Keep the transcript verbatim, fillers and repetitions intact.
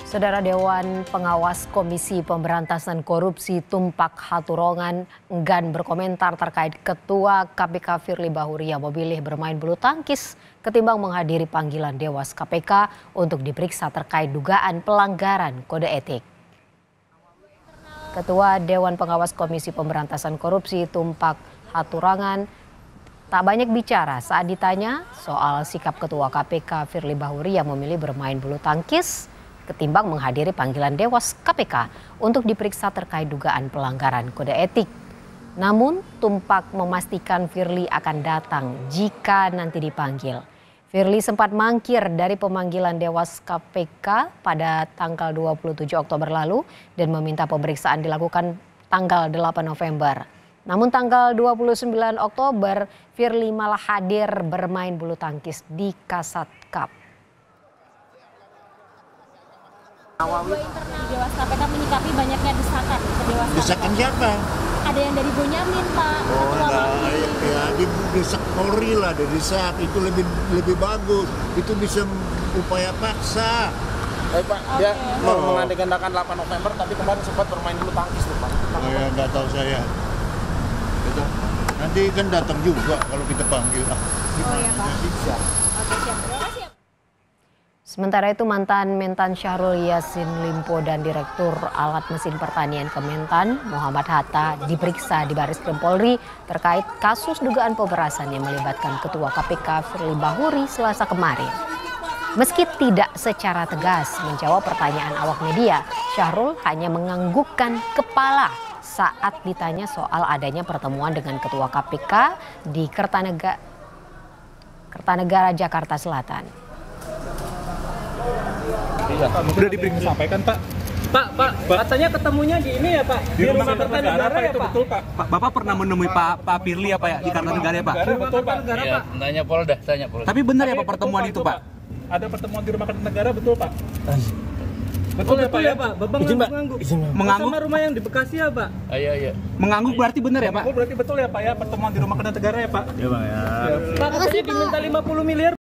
Saudara Dewan Pengawas Komisi Pemberantasan Korupsi Tumpak Haturongan enggan berkomentar terkait Ketua K P K Firly Bahuri yang memilih bermain bulu tangkis ketimbang menghadiri panggilan Dewas K P K untuk diperiksa terkait dugaan pelanggaran kode etik. Ketua Dewan Pengawas Komisi Pemberantasan Korupsi Tumpak Haturongan tak banyak bicara saat ditanya soal sikap Ketua K P K Firly Bahuri yang memilih bermain bulu tangkis ketimbang menghadiri panggilan Dewas K P K untuk diperiksa terkait dugaan pelanggaran kode etik. Namun Tumpak memastikan Firly akan datang jika nanti dipanggil. Firly sempat mangkir dari pemanggilan Dewas K P K pada tanggal dua puluh tujuh Oktober lalu dan meminta pemeriksaan dilakukan tanggal delapan November. Namun tanggal dua puluh sembilan Oktober Firly malah hadir bermain bulu tangkis di Kasat Cup. Dua internal di Dewas K P K menyikapi banyaknya desakan ke Dewas K P K. Desakan siapa? Ada yang dari Bonyamin, Pak. Oh, enggak, ya, di desak Polri lah, dari desak itu lebih lebih bagus. Itu bisa upaya paksa. Baik Pak, Okay. dia mau mengagendakan delapan November, tapi kemarin sempat bermain bulu tangkis tuh Pak. Oh ya, nggak tahu saya. Gitu. Nanti kan datang juga kalau kita panggil. Ah, Oh iya Pak. Jadi, Oke, siap. Terima kasih ya. Sementara itu mantan Mentan Syahrul Yassin Limpo dan Direktur Alat Mesin Pertanian Kementan Muhammad Hatta diperiksa di Barreskrim Polri terkait kasus dugaan pemerasan yang melibatkan Ketua K P K Firly Bahuri Selasa kemarin. Meski tidak secara tegas menjawab pertanyaan awak media, Syahrul hanya menganggukkan kepala saat ditanya soal adanya pertemuan dengan Ketua K P K di Kertanegara, Kertanegara Jakarta Selatan. Iya, udah disampaikan Pak. Pak, Pak, Pak, katanya ketemunya di ini ya Pak, di, di rumah Kertanegara ya Pak. Betul Pak. Pak, Bapak pernah menemui Pak Pak Firly apa ya di Kertanegara ya Pak? Betul Pak. Iya, tanya Polda, tanya Polda. Tapi benar ya Pak pertemuan itu Pak? Ada pertemuan di rumah Kertanegara betul Pak? Betul ya Pak ya Pak? Babang mengangguk. Mengangguk sama rumah yang di Bekasi ya Pak? Iya, iya. Mengangguk berarti benar ya Pak? Berarti betul ya Pak ya pertemuan di rumah Kertanegara ya Pak? Iya Bang ya. Pak, katanya diminta lima puluh miliar.